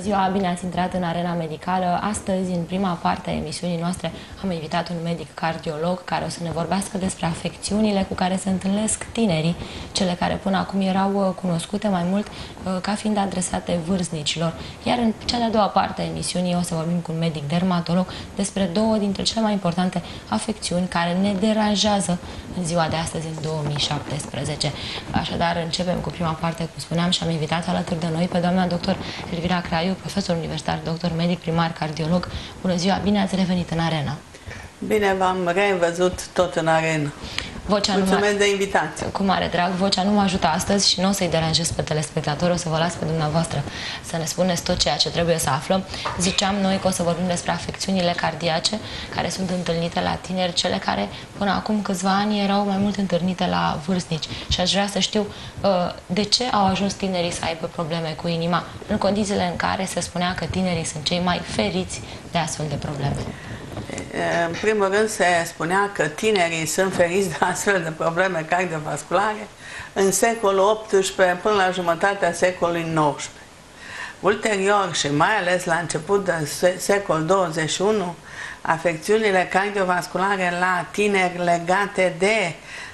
ziua, bine ați intrat în Arena Medicală. Astăzi, în prima parte a emisiunii noastre, am invitat un medic cardiolog care o să ne vorbească despre afecțiunile cu care se întâlnesc tinerii, cele care până acum erau cunoscute mai mult ca fiind adresate vârstnicilor. Iar în cea de-a doua parte a emisiunii o să vorbim cu un medic dermatolog despre două dintre cele mai importante afecțiuni care ne deranjează în ziua de astăzi, în 2017. Așadar, începem cu prima parte, cum spuneam, și am invitat alături de noi pe doamna dr. Elvira Craiu, profesor universitar, doctor medic primar, cardiolog. Bună ziua, bine ați revenit în Arena! Bine v-am revăzut tot în Arena. Mulțumesc de invitație. Cu mare drag, vocea nu mă ajută astăzi și nu o să-i deranjez pe telespectator, o să vă las pe dumneavoastră să ne spuneți tot ceea ce trebuie să aflăm. Ziceam noi că o să vorbim despre afecțiunile cardiace care sunt întâlnite la tineri, cele care până acum câțiva ani erau mai mult întâlnite la vârstnici. Și aș vrea să știu de ce au ajuns tinerii să aibă probleme cu inima, în condițiile în care se spunea că tinerii sunt cei mai feriți de astfel de probleme. În primul rând se spunea că tinerii sunt feriți de astfel de probleme cardiovasculare în secolul XVIII până la jumătatea secolului XIX. Ulterior și mai ales la început de secol 21, afecțiunile cardiovasculare la tineri legate de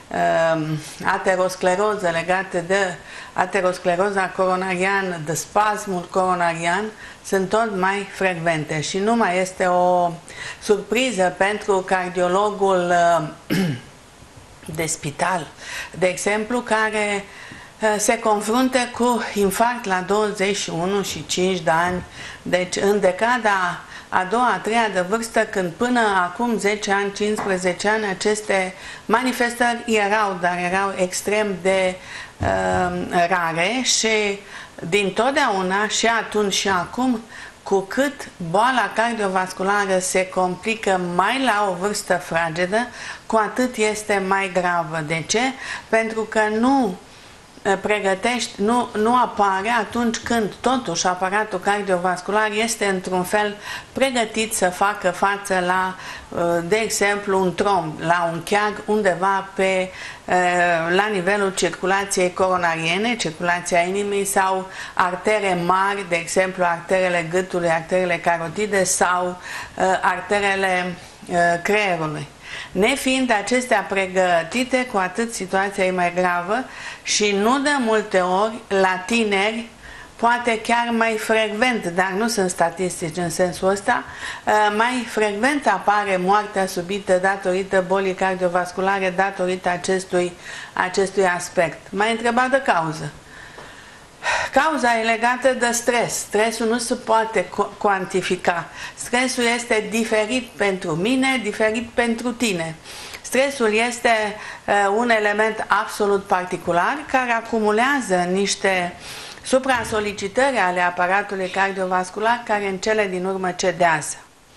ateroscleroză, legate de ateroscleroza coronariană, de spasmul coronarian, sunt tot mai frecvente și nu mai este o surpriză pentru cardiologul de spital, de exemplu, care se confruntă cu infarct la 21 și 5 de ani, deci în decada a doua, a treia de vârstă, când până acum 10 ani, 15 ani, aceste manifestări erau, dar erau extrem de rare și dintotdeauna, și atunci și acum, cu cât boala cardiovasculară se complică mai la o vârstă fragedă, cu atât este mai gravă. De ce? Pentru că nu pregătești, nu apare atunci când totuși aparatul cardiovascular este într-un fel pregătit să facă față la, de exemplu, un tromb, la un cheag undeva la nivelul circulației coronariene, circulația inimii, sau artere mari, de exemplu arterele gâtului, arterele carotide sau arterele creierului. Nefiind acestea pregătite, cu atât situația e mai gravă și nu de multe ori la tineri, poate chiar mai frecvent, dar nu sunt statistici în sensul ăsta, mai frecvent apare moartea subită datorită bolii cardiovasculare, datorită acestui aspect. M-ai întrebat de cauză. Cauza e legată de stres. Stresul nu se poate cuantifica. Stresul este diferit pentru mine, diferit pentru tine. Stresul este un element absolut particular care acumulează niște supra-solicitări ale aparatului cardiovascular care în cele din urmă cedează.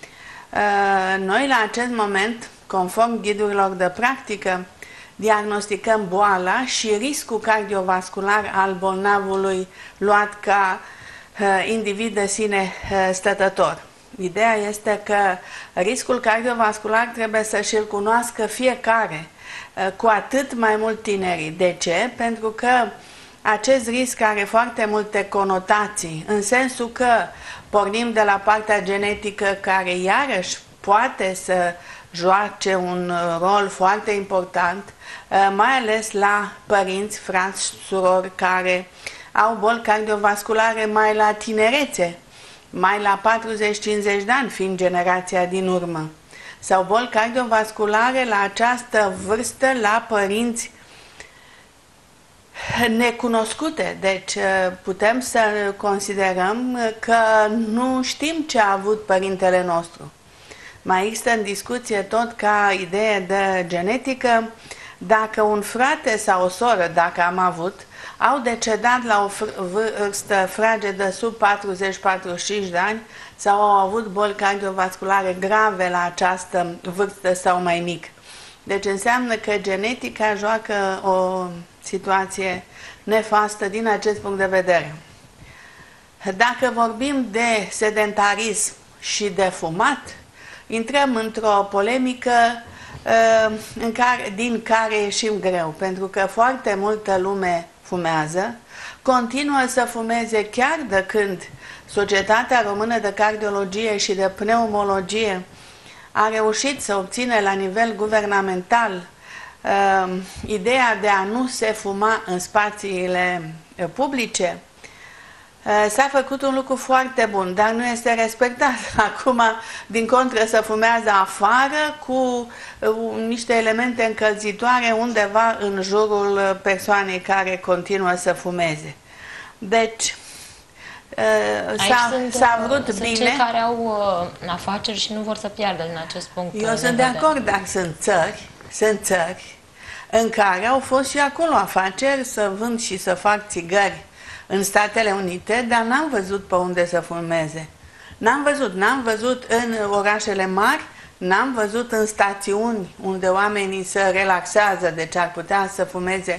Noi la acest moment, conform ghidurilor de practică, diagnosticăm boala și riscul cardiovascular al bolnavului luat ca individ de sine stătător. Ideea este că riscul cardiovascular trebuie să și-l cunoască fiecare, cu atât mai mult tinerii. De ce? Pentru că acest risc are foarte multe conotații, în sensul că pornim de la partea genetică care iarăși poate să joace un rol foarte important, mai ales la părinți, frați, surori care au boli cardiovasculare mai la tinerețe, mai la 40-50 de ani, fiind generația din urmă, sau boli cardiovasculare la această vârstă la părinți necunoscute. Deci putem să considerăm că nu știm ce a avut părintele nostru. Mai există în discuție tot ca idee de genetică dacă un frate sau o soră, dacă am avut, au decedat la o vârstă fragedă sub 40-45 de ani sau au avut boli cardiovasculare grave la această vârstă sau mai mic. Deci înseamnă că genetica joacă o situație nefastă din acest punct de vedere. Dacă vorbim de sedentarism și de fumat, intrăm într-o polemică din care ieșim greu, pentru că foarte multă lume fumează, continuă să fumeze chiar de când Societatea Română de Cardiologie și de Pneumologie a reușit să obțină la nivel guvernamental ideea de a nu se fuma în spațiile publice, s-a făcut un lucru foarte bun, dar nu este respectat. Acum, din contră, se fumează afară cu niște elemente încălzitoare undeva în jurul persoanei care continuă să fumeze. Deci, s-a vrut bine. Sunt cei care au afaceri și nu vor să piardă din acest punct. Eu sunt de acord, dar sunt țări în care au fost și acolo afaceri să vând și să fac țigări în Statele Unite, dar n-am văzut pe unde să fumeze. N-am văzut în orașele mari, n-am văzut în stațiuni unde oamenii se relaxează, deci ar putea să fumeze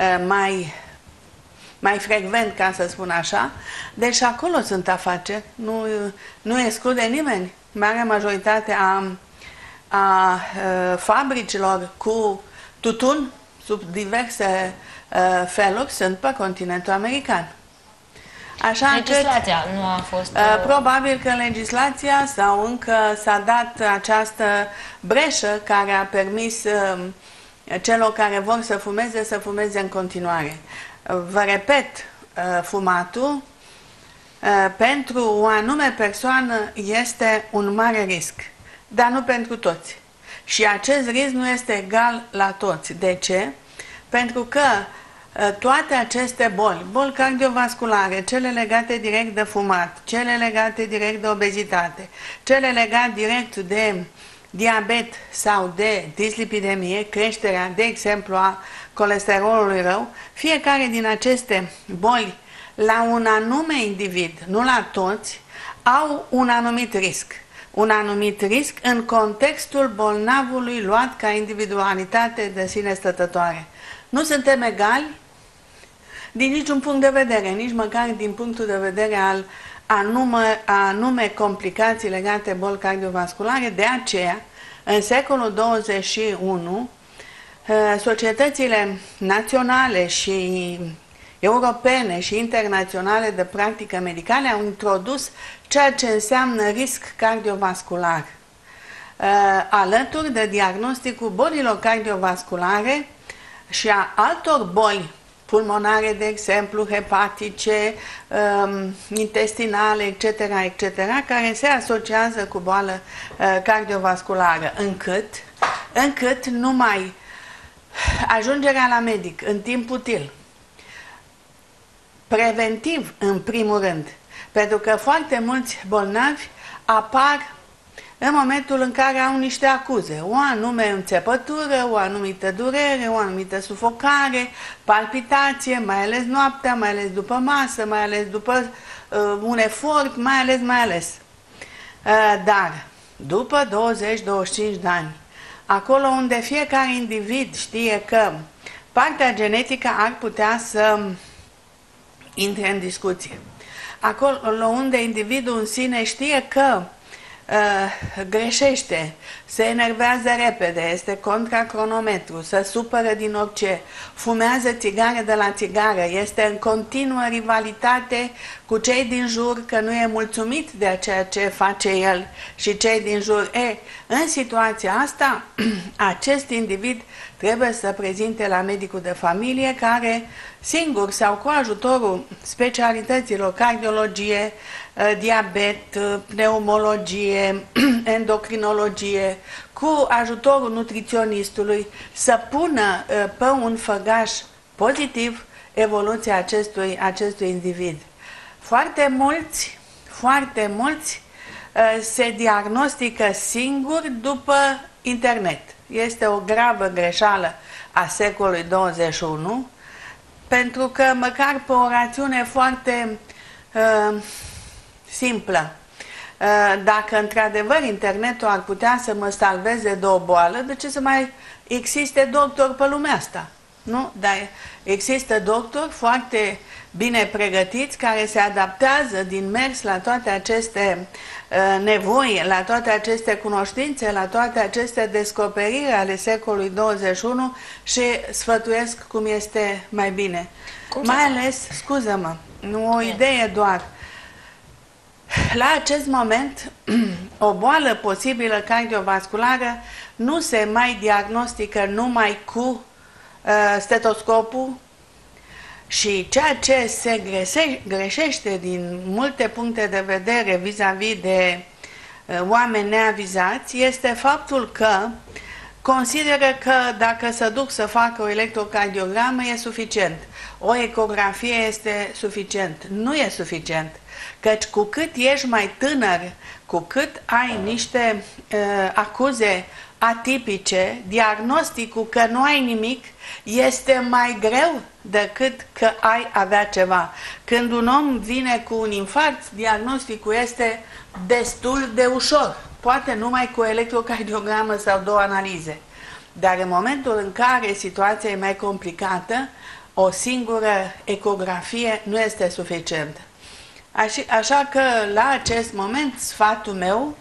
mai frecvent, ca să spun așa. Deci acolo sunt afaceri, nu exclude nimeni. Marea majoritate a fabricilor cu tutun sub diverse feluri sunt pe continentul american. Așa legislația nu a fost... probabil că în legislația sau încă s-a dat această breșă care a permis celor care vor să fumeze în continuare. Vă repet, fumatul pentru o anume persoană este un mare risc, dar nu pentru toți. Și acest risc nu este egal la toți. De ce? Pentru că toate aceste boli cardiovasculare, cele legate direct de fumat, cele legate direct de obezitate, cele legate direct de diabet sau de dislipidemie, creșterea, de exemplu, a colesterolului rău, fiecare din aceste boli la un anume individ, nu la toți, au un anumit risc. Un anumit risc în contextul bolnavului luat ca individualitate de sine stătătoare. Nu suntem egali din niciun punct de vedere, nici măcar din punctul de vedere al anume complicații legate boli cardiovasculare. De aceea, în secolul 21, societățile naționale și europene și internaționale de practică medicală au introdus ceea ce înseamnă risc cardiovascular, alături de diagnosticul bolilor cardiovasculare și a altor boli pulmonare, de exemplu, hepatice, intestinale, etc., etc., care se asociază cu boală cardiovasculară, încât numai ajungerea la medic în timp util, preventiv în primul rând, pentru că foarte mulți bolnavi apar în momentul în care au niște acuze, o anume înțepătură, o anumită durere, o anumită sufocare, palpitație, mai ales noaptea, mai ales după masă, mai ales după un efort, mai ales. Dar după 20-25 de ani, acolo unde fiecare individ știe că partea genetică ar putea să intre în discuție, acolo unde individul în sine știe că greșește, se enervează repede, este contra cronometru, se supără din orice, fumează țigară de la țigară, este în continuă rivalitate cu cei din jur, că nu e mulțumit de ceea ce face el și cei din jur. În situația asta, acest individ trebuie să prezinte la medicul de familie, care singur sau cu ajutorul specialităților cardiologie, diabet, pneumologie, endocrinologie, cu ajutorul nutriționistului, să pună pe un făgaș pozitiv evoluția acestui individ. Foarte mulți se diagnostică singuri după internet. Este o gravă greșeală a secolului 21, pentru că măcar pe o rațiune foarte simplă, dacă într-adevăr internetul ar putea să mă salveze de o boală, de ce să mai existe doctori pe lumea asta? Nu? Dar există doctori foarte bine pregătiți care se adaptează din mers la toate aceste nevoi, la toate aceste cunoștințe, la toate aceste descoperiri ale secolului 21 și sfătuiesc cum este mai bine. Mai ales, scuză-mă, nu o idee doar, La acest moment, o boală posibilă cardiovasculară nu se mai diagnostică numai cu stetoscopul și ceea ce se greșește din multe puncte de vedere vis-a-vis de oameni neavizați este faptul că consideră că dacă se duc să facă o electrocardiogramă e suficient, o ecografie este suficient. Nu e suficient, căci cu cât ești mai tânăr, cu cât ai niște acuze atipice, diagnosticul că nu ai nimic este mai greu decât că ai avea ceva. Când un om vine cu un infarct, diagnosticul este destul de ușor, poate numai cu electrocardiogramă sau 2 analize. Dar în momentul în care situația e mai complicată, o singură ecografie nu este suficientă. Așa că la acest moment sfatul meu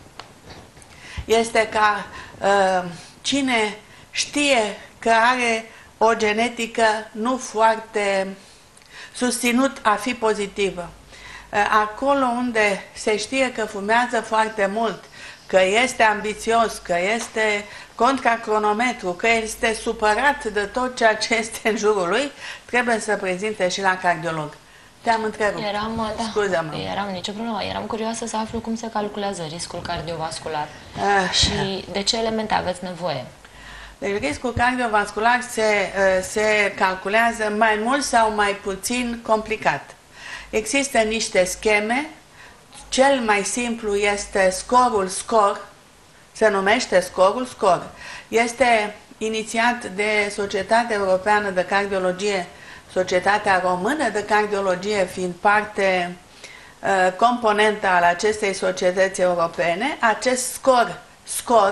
este ca cine știe că are o genetică nu foarte susținut a fi pozitivă, acolo unde se știe că fumează foarte mult, că este ambițios, că este contra cronometru, că este supărat de tot ceea ce este în jurul lui, trebuie să prezinte și la cardiolog. Te-am întrerupt. Scuză-mă. Eram nicio problemă. Eram curioasă să aflu cum se calculează riscul cardiovascular și de ce elemente aveți nevoie. Deci riscul cardiovascular se calculează mai mult sau mai puțin complicat. Există niște scheme. Cel mai simplu este scorul SCOR, se numește scorul SCOR. Este inițiat de Societatea Europeană de Cardiologie, Societatea Română de Cardiologie fiind parte componentă al acestei societăți europene. Acest SCOR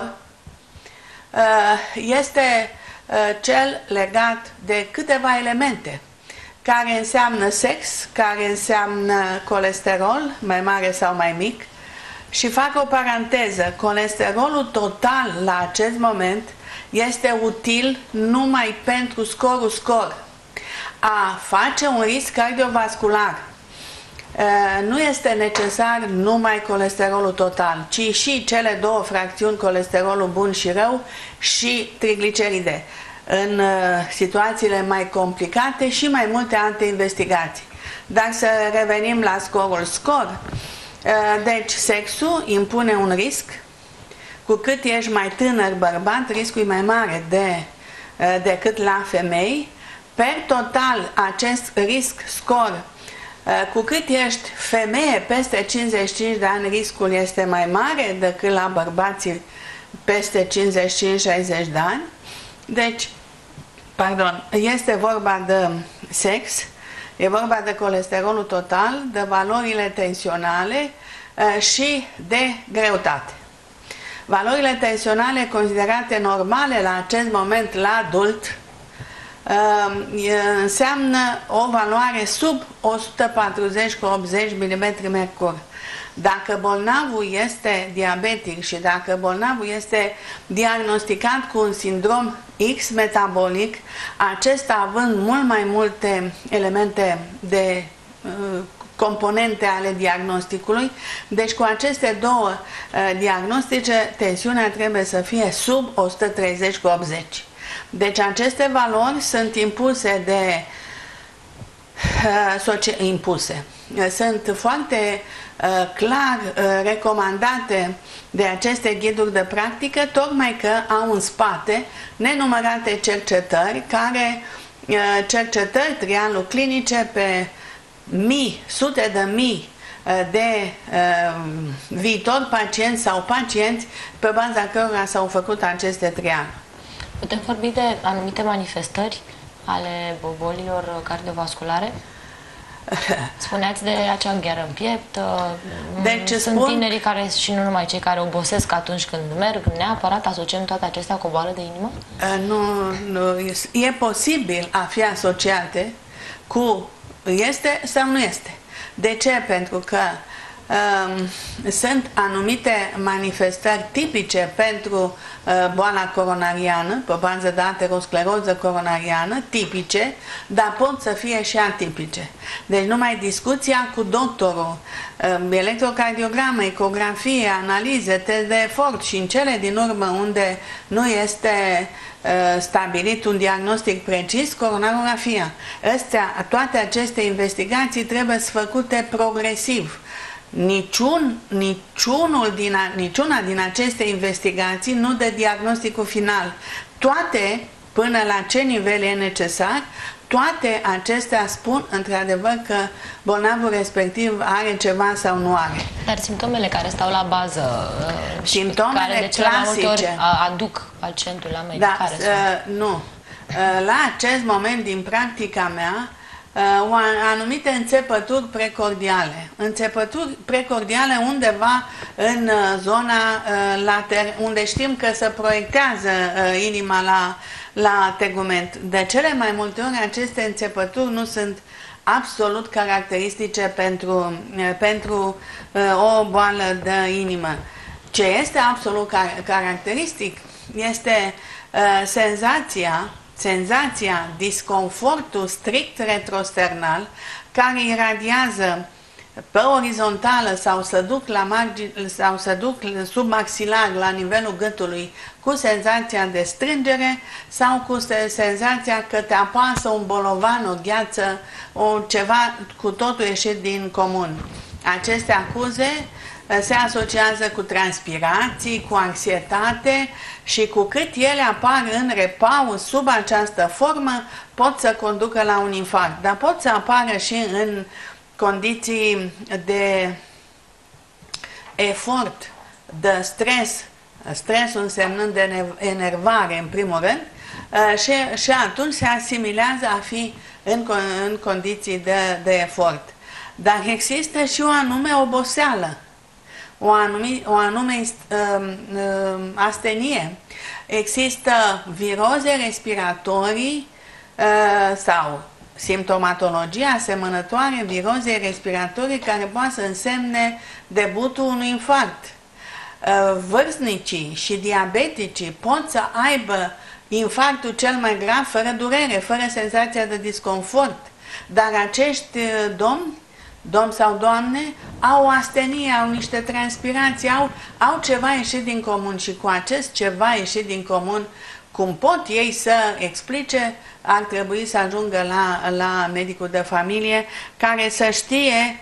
este cel legat de câteva elemente, care înseamnă sex, care înseamnă colesterol, mai mare sau mai mic. Și fac o paranteză, colesterolul total la acest moment este util numai pentru scorul SCOR. A face un risc cardiovascular nu este necesar numai colesterolul total, ci și cele 2 fracțiuni, colesterolul bun și rău și trigliceride. În situațiile mai complicate și mai multe alte investigații. Dar să revenim la scorul SCOR. Deci sexul impune un risc. Cu cât ești mai tânăr bărbat, riscul e mai mare decât la femei. Per total, acest risc SCOR, cu cât ești femeie peste 55 de ani, riscul este mai mare decât la bărbații peste 55-60 de ani. Deci, este vorba de sex, e vorba de colesterolul total, de valorile tensionale și de greutate. Valorile tensionale considerate normale la acest moment la adult înseamnă o valoare sub 140/80 mm/mercur. Dacă bolnavul este diabetic și dacă bolnavul este diagnosticat cu un sindrom X metabolic, acesta având mult mai multe elemente de componente ale diagnosticului, deci cu aceste 2 diagnostice, tensiunea trebuie să fie sub 130/80. Deci aceste valori sunt sunt foarte clar recomandate de aceste ghiduri de practică, tocmai că au în spate nenumărate cercetări trialo-clinice pe sute de mii de viitori pacienți sau pacienți pe baza cărora s-au făcut aceste trialuri. Putem vorbi de anumite manifestări ale bolilor cardiovasculare? Spuneați de acea gheară în piept. Deci, sunt tinerii care, și nu numai cei care obosesc atunci când merg, neapărat asociem toate acestea cu o boală de inimă? Nu, e posibil a fi asociate cu este sau nu este. De ce? Pentru că sunt anumite manifestări tipice pentru boala coronariană, pe bază de ateroscleroză coronariană, tipice, dar pot să fie și atipice. Deci numai discuția cu doctorul, electrocardiogramă, ecografie, analize, test de efort și în cele din urmă unde nu este stabilit un diagnostic precis, coronarografia. Toate aceste investigații trebuie să făcute progresiv. Niciuna din aceste investigații nu dă diagnosticul final. Toate, până la ce nivel e necesar, toate acestea spun într-adevăr că bolnavul respectiv are ceva sau nu are. Dar simptomele care stau la bază, simptomele care de cele mai multe ori aduc pacientul la medic, da, care sunt? Nu. La acest moment din practica mea, anumite înțepături precordiale. Înțepături precordiale undeva în zona unde știm că se proiectează inima la tegument. De cele mai multe ori aceste înțepături nu sunt absolut caracteristice pentru o boală de inimă. Ce este absolut caracteristic este senzația, disconfortul strict retrosternal care iradiază pe orizontală sau se duc sub maxilar la nivelul gâtului cu senzația de strângere sau cu senzația că te apasă un bolovan, o gheață, ceva cu totul ieșit din comun. Aceste acuze se asociază cu transpirații, cu anxietate și cu cât ele apar în repaus sub această formă, pot să conducă la un infarct. Dar pot să apară și în condiții de efort, de stres, stresul însemnând de enervare în primul rând, și atunci se asimilează a fi în condiții de efort. Dar există și o anume oboseală, o anume astenie. Există viroze respiratorii sau simptomatologie asemănătoare virozei respiratorii care poate să însemne debutul unui infarct. Vârstnicii și diabeticii pot să aibă infarctul cel mai grav fără durere, fără senzația de disconfort, dar acești domni sau doamne au o astenie, au niște transpirații, au ceva ieșit din comun și cu acest ceva ieșit din comun, cum pot ei să explice, ar trebui să ajungă la medicul de familie care să știe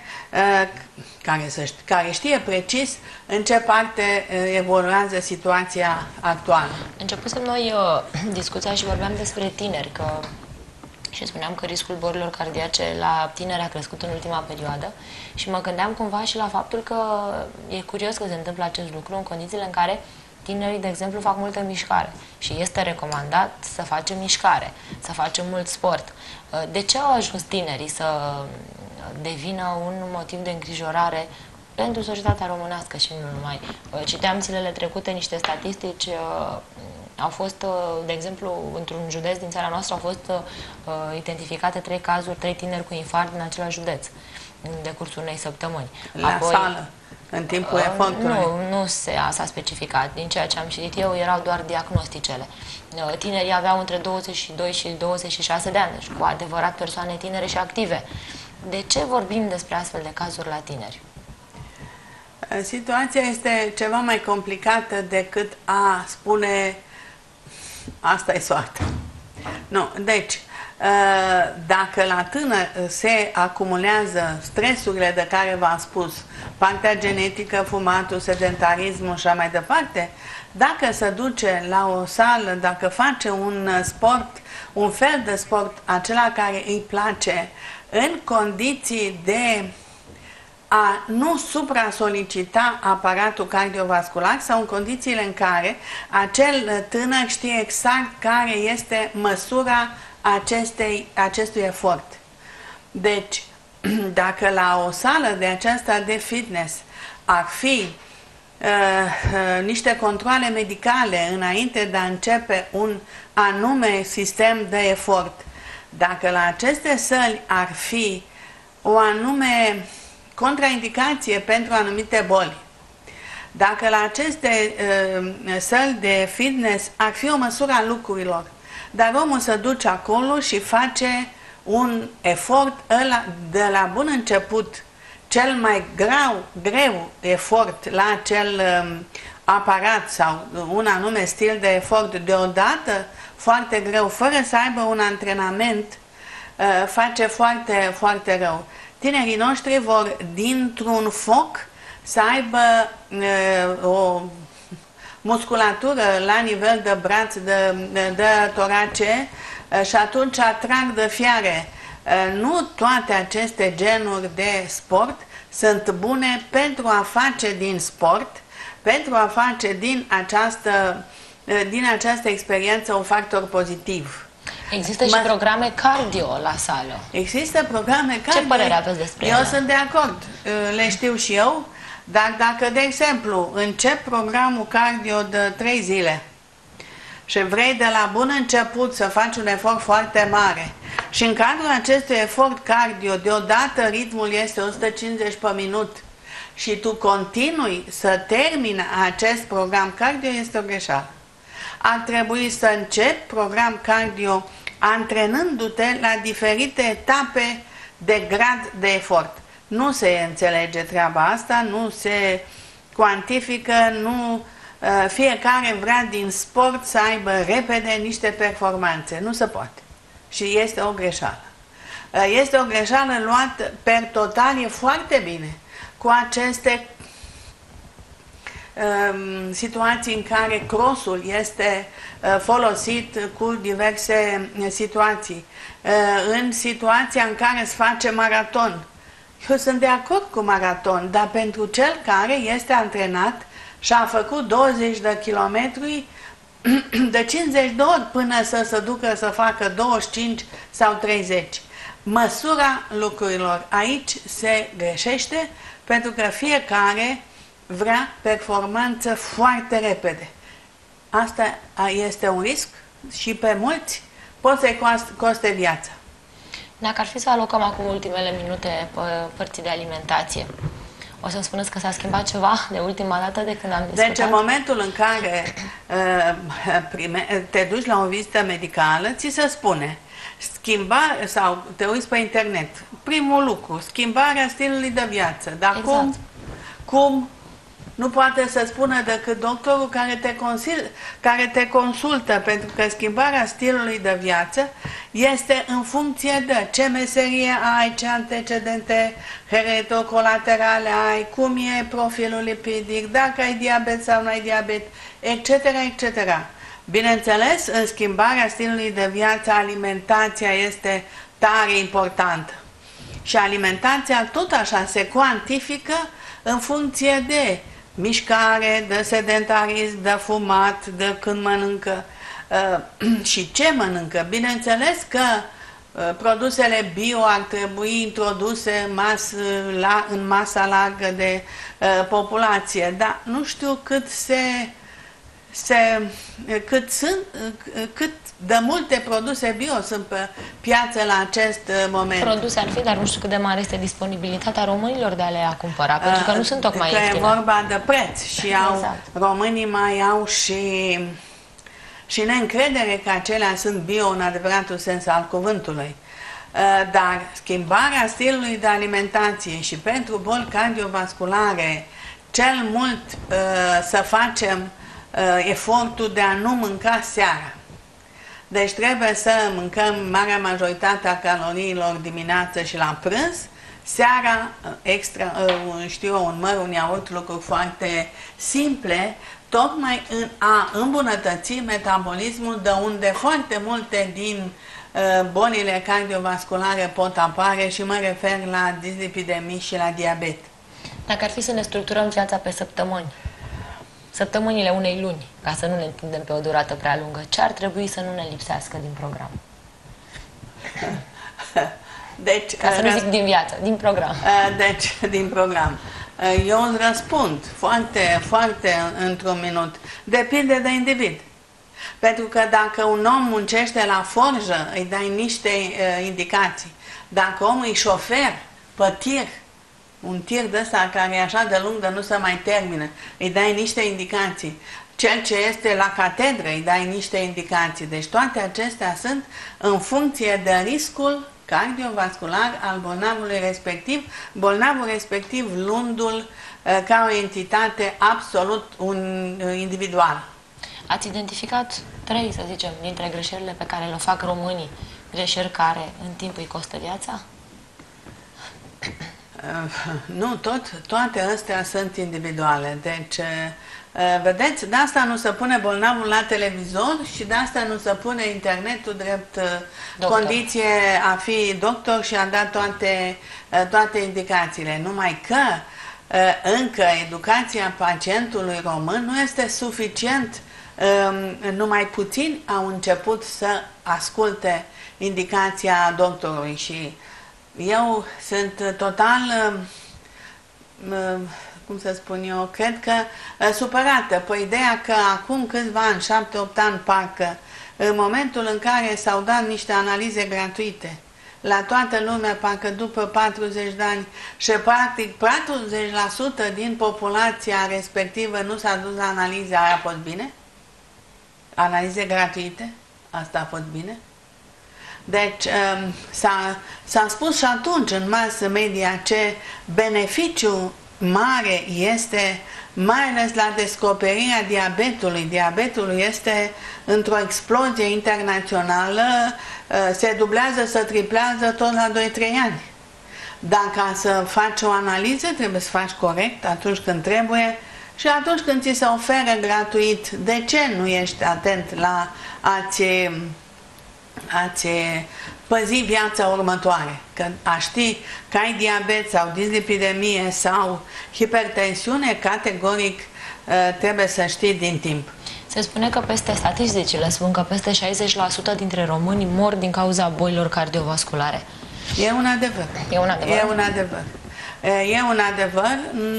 care știe precis în ce parte evoluează situația actuală. Începusem noi discuția și vorbeam despre tineri, și spuneam că riscul bolilor cardiace la tineri a crescut în ultima perioadă și mă gândeam cumva și la faptul că e curios că se întâmplă acest lucru în condițiile în care tinerii, de exemplu, fac multă mișcare și este recomandat să facem mișcare, să facem mult sport. De ce au ajuns tinerii să devină un motiv de îngrijorare pentru societatea românească și nu numai? Citeam zilele trecute niște statistici. Au fost, de exemplu, într-un județ din țara noastră au fost identificate 3 cazuri, 3 tineri cu infarct în același județ, în decursul unei săptămâni. Apoi, sală, în timpul efortului? Nu s-a specificat. Din ceea ce am citit eu, erau doar diagnosticele. Tinerii aveau între 22 și 26 de ani, deci cu adevărat persoane tinere și active. De ce vorbim despre astfel de cazuri la tineri? Situația este ceva mai complicată decât a spune asta e soarta. Nu, deci, dacă la tânăr se acumulează stresurile de care v-am spus, partea genetică, fumatul, sedentarismul și așa mai departe, dacă se duce la o sală, dacă face un sport, un fel de sport, acela care îi place, în condiții de a nu supra-solicita aparatul cardiovascular sau în condițiile în care acel tânăr știe exact care este măsura acestui efort. Deci, dacă la o sală de aceasta de fitness ar fi niște controale medicale înainte de a începe un anume sistem de efort, dacă la aceste săli ar fi o anume contraindicație pentru anumite boli. Dacă la aceste săli de fitness ar fi o măsură a lucrurilor, dar omul se duce acolo și face un efort ăla de la bun început, cel mai greu efort la acel aparat sau un anume stil de efort deodată, foarte greu, fără să aibă un antrenament, face foarte, foarte rău. Tinerii noștri vor dintr-un foc să aibă o musculatură la nivel de braț, de torace și atunci atrag de fiare. Nu toate aceste genuri de sport sunt bune pentru a face din sport, pentru a face din această experiență un factor pozitiv. Există și programe cardio la sală. Există programe cardio. Ce părere aveți despre ele? Eu sunt de acord, le știu și eu, dar dacă, de exemplu, încep programul cardio de 3 zile și vrei de la bun început să faci un efort foarte mare și în cadrul acestui efort cardio, deodată ritmul este 150 pe minut și tu continui să termini acest program cardio, este o greșeală. Ar trebui să începi program cardio antrenându-te la diferite etape de grad de efort. Nu se înțelege treaba asta, nu se cuantifică, fiecare vrea din sport să aibă repede niște performanțe. Nu se poate. Și este o greșeală. Este o greșeală luată per total, e foarte bine cu aceste situații în care crossul este folosit cu diverse situații. În situația în care se face maraton. Eu sunt de acord cu maraton, dar pentru cel care este antrenat și a făcut 20 de kilometri de 50 de ori până să se ducă să facă 25 sau 30. Măsura lucrurilor aici se greșește pentru că fiecare vrea performanță foarte repede. Asta este un risc și pe mulți pot să-i coste viața. Dacă ar fi să alocăm acum ultimele minute părții de alimentație, o să-mi spuneți că s-a schimbat ceva de ultima dată de când am discutat? Deci în momentul în care te duci la o vizită medicală, ți se spune sau te uiți pe internet, primul lucru, schimbarea stilului de viață. Dar exact. Cum? Nu poate să spună decât doctorul care te consultă, pentru că schimbarea stilului de viață este în funcție de ce meserie ai, ce antecedente hereditocolaterale ai, cum e profilul lipidic, dacă ai diabet sau nu ai diabet, etc., etc. Bineînțeles, în schimbarea stilului de viață, alimentația este tare importantă. Și alimentația tot așa se cuantifică în funcție de mișcare, de sedentarism, de fumat, de când mănâncă și ce mănâncă. Bineînțeles că produsele bio ar trebui introduse în masa largă de populație, dar nu știu cât cât de multe produse bio sunt pe piață la acest moment. Produse ar fi, dar nu știu cât de mare este disponibilitatea românilor de a le cumpăra, pentru că nu sunt tocmai ieftine. E vorba de preț și exact. Românii mai au și neîncredere că acelea sunt bio în adevăratul sens al cuvântului. Dar schimbarea stilului de alimentație și pentru boli cardiovasculare, cel mult să facem efortul de a nu mânca seara. Deci trebuie să mâncăm marea majoritate a caloriilor dimineață și la prânz, seara extra, un măr, un iaurt, lucruri foarte simple, tocmai în a îmbunătăți metabolismul, de unde foarte multe din bolile cardiovasculare pot apare și mă refer la dislipidemie și la diabet. Dacă ar fi să ne structurăm viața pe săptămâni, săptămânile unei luni, ca să nu ne întindem pe o durată prea lungă, ce ar trebui să nu ne lipsească din program? Deci, ca să nu zic din viață, din program. Deci, din program. Eu îți răspund foarte, foarte într-un minut. Depinde de individ. Pentru că dacă un om muncește la forjă, îi dai niște indicații. Dacă omul e șofer, pătir, un tir de ăsta care e așa de lung de nu se mai termină, îi dai niște indicații. Cel ce este la catedră îi dai niște indicații. Deci toate acestea sunt în funcție de riscul cardiovascular al bolnavului respectiv, bolnavul respectiv luându-l ca o entitate absolut individuală. Ați identificat 3, să zicem, dintre greșelile pe care le fac românii, greșeli care în timp îi costă viața? Nu, toate astea sunt individuale. Deci, vedeți, de asta nu se pune bolnavul la televizor și de asta nu se pune internetul drept condiție a fi doctor și a da toate indicațiile. Numai că încă educația pacientului român nu este suficient. Numai puțini au început să asculte indicația doctorului și eu sunt total, cum să spun eu, cred că supărată pe ideea că acum câțiva ani, 7-8 ani parcă, în momentul în care s-au dat niște analize gratuite la toată lumea, parcă după 40 de ani, și practic 40% din populația respectivă nu s-a dus la analize, aia a fost bine? Analize gratuite? Asta a fost bine? Deci s-a spus și atunci în mass media ce beneficiu mare este, mai ales la descoperirea diabetului. Diabetul este într-o explozie internațională, se dublează, se triplează tot la 2-3 ani. Dar ca să faci o analiză trebuie să faci corect atunci când trebuie și atunci când ți se oferă gratuit. De ce nu ești atent la a-ți păzi viața următoare? Că a ști că ai diabet sau dislipidemie sau hipertensiune, categoric trebuie să știi din timp. Se spune că statisticile spun că peste 60% dintre români mor din cauza bolilor cardiovasculare. E un adevăr. E un adevăr. E un adevăr. E un adevăr.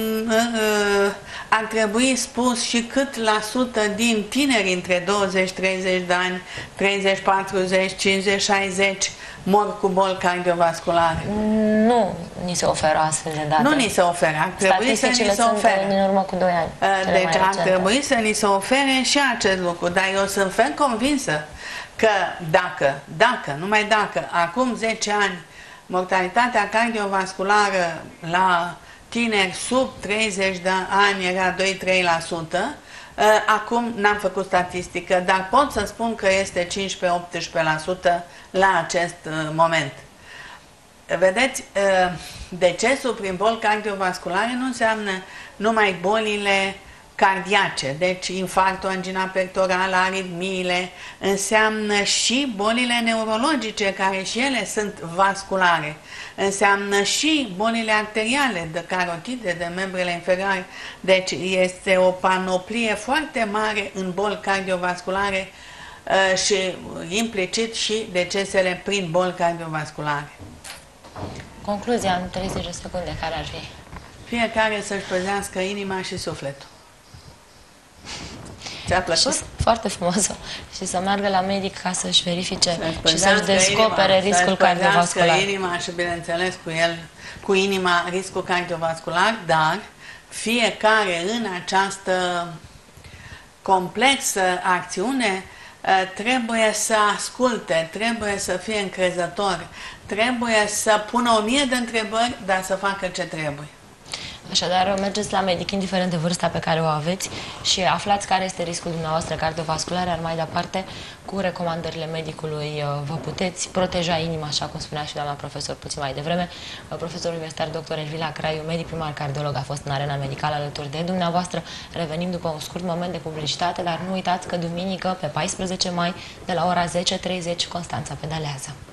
Ar trebui spus și cât la sută din tineri între 20-30 de ani, 30, 40, 50, 60 mor cu boli cardiovasculare. Nu ni se oferă astfel de date. Nu ni se oferă. Ar trebui să ni se ofere. Din urmă cu 2 ani. Deci ar trebui să ni se ofere și acest lucru. Dar eu sunt ferm convinsă că dacă, numai dacă, acum 10 ani mortalitatea cardiovasculară la tineri sub 30 de ani era 2-3%, acum n-am făcut statistică, dar pot să spun că este 15-18% la acest moment. Vedeți, decesul prin boli cardiovasculare nu înseamnă numai bolile cardiace, deci infarctul, angina pectorală, aritmiile, înseamnă și bolile neurologice, care și ele sunt vasculare, înseamnă și bolile arteriale, de carotide, de membrele inferioare, deci este o panoplie foarte mare în boli cardiovasculare și implicit și decesele prin boli cardiovasculare. Concluzia în 30 de secunde, care ar fi? Fiecare să-și păzească inima și sufletul. Ți-a plăcut? Foarte frumos. Și să meargă la medic ca să-și verifice și să-și descopere riscul cardiovascular. Să-și inima și, bineînțeles, cu inima riscul cardiovascular, dar fiecare în această complexă acțiune trebuie să asculte, trebuie să fie încrezător, trebuie să pună 1000 de întrebări, dar să facă ce trebuie. Așadar, mergeți la medic, indiferent de vârsta pe care o aveți, și aflați care este riscul dumneavoastră cardiovascular, iar mai departe, cu recomandările medicului, vă puteți proteja inima, așa cum spunea și doamna profesor puțin mai devreme. Profesorul universitar dr. Elvila Craiu, medic primar cardiolog, a fost în Arena Medicală alături de dumneavoastră. Revenim după un scurt moment de publicitate, dar nu uitați că duminică, pe 14 mai, de la ora 10:30, Constanța pedalează.